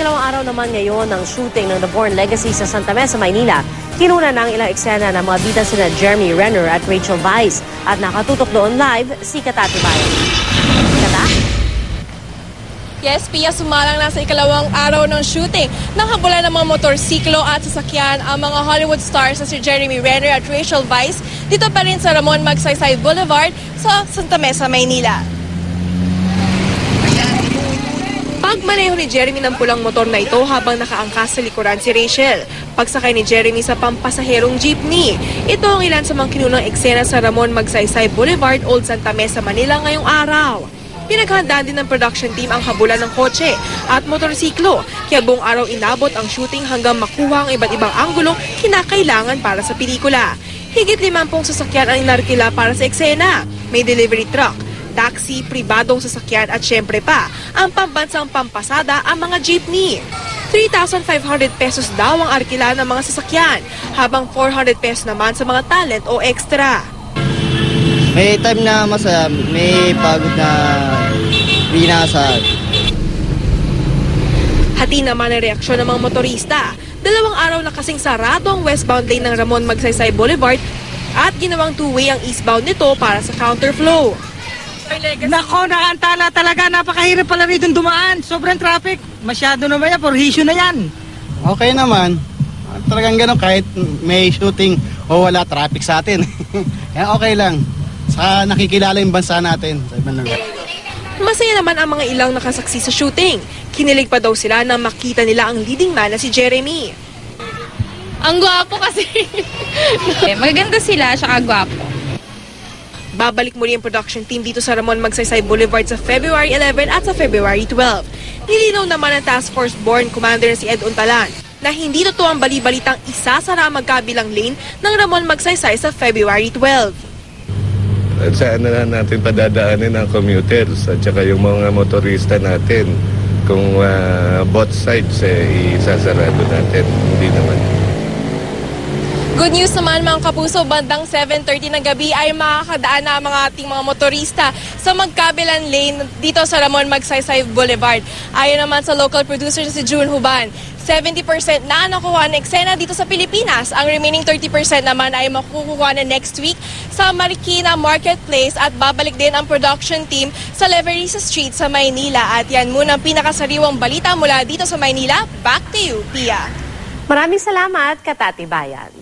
ikalawang araw naman ngayon ng shooting ng The Bourne Legacy sa Santa Mesa, Maynila. Kinuna ng ilang eksena ng mga bida sina Jeremy Renner at Rachel Weisz at nakatutok doon live si Katati Bayan. Kata? Yes, Pia, sumalang na sa ikalawang araw ng shooting. Nakabulan ng mga motorsiklo at sasakyan ang mga Hollywood stars na si Jeremy Renner at Rachel Weisz dito pa rin sa Ramon Magsaysay Boulevard sa Santa Mesa, Maynila. Pagmaneho ni Jeremy ng pulang motor na ito habang nakaangkas sa likuran si Rachel. Pagsakay ni Jeremy sa pampasaherong jeepney. Ito ang ilan sa mga kinunang eksena sa Ramon Magsaysay Boulevard, Old Santa Mesa, Manila ngayong araw. Pinaghandaan din ng production team ang habulan ng kotse at motorsiklo, kaya buong araw inabot ang shooting hanggang makuha ang iba't ibang anggulong kinakailangan para sa pelikula. Higit 50 sasakyan ang inarkila para sa eksena. May delivery truck, taxi, pribadong sasakyan at syempre pa, ang pambansang pampasada ang mga jeepney. 3,500 pesos daw ang arkila ng mga sasakyan, habang 400 pesos naman sa mga talent o extra. May time na masaya, may pagod na binasag. Hati naman ang reaksyon ng mga motorista. 2 araw na kasing sarado ang westbound lane ng Ramon Magsaysay Boulevard at ginawang two-way ang eastbound nito para sa counterflow. Nako, naantala talaga. Napakahirap pala rito dumaan. Sobrang traffic. Masyado naman yan. Porhisyo na yan. Okay naman. Talagang gano'n kahit may shooting o wala traffic sa atin. Kaya okay lang. Saka nakikilala yung bansa natin sa ibang lugar. Masaya naman ang mga ilang nakasaksi sa shooting. Kinilig pa daw sila nang makita nila ang leading man na si Jeremy. Ang gwapo kasi. Maganda sila, saka gwapo. Babalik muli ang production team dito sa Ramon Magsaysay Boulevard sa February 11 at sa February 12. Nilinaw naman ng Task Force Bourne Commander si Ed Untalan na hindi totoo ang bali-balitang isasara ang magkabilang lane ng Ramon Magsaysay sa February 12. At saan na natin padadaanin ang commuters at saka yung mga motorista natin kung both sides isasarado natin. Hindi naman. Good news naman mga kapuso, bandang 7:30 ng gabi ay makakadaan na ang mga ating mga motorista sa magkabilang lane dito sa Ramon Magsaysay Boulevard. Ayon naman sa local producer si June Huban, 70% na nakuha ng eksena dito sa Pilipinas. Ang remaining 30% naman ay makukuha na next week sa Marikina Marketplace at babalik din ang production team sa Leverisa Street sa Maynila. At yan muna ang pinakasariwang balita mula dito sa Maynila. Back to you, Pia. Maraming salamat, Katati Bayan.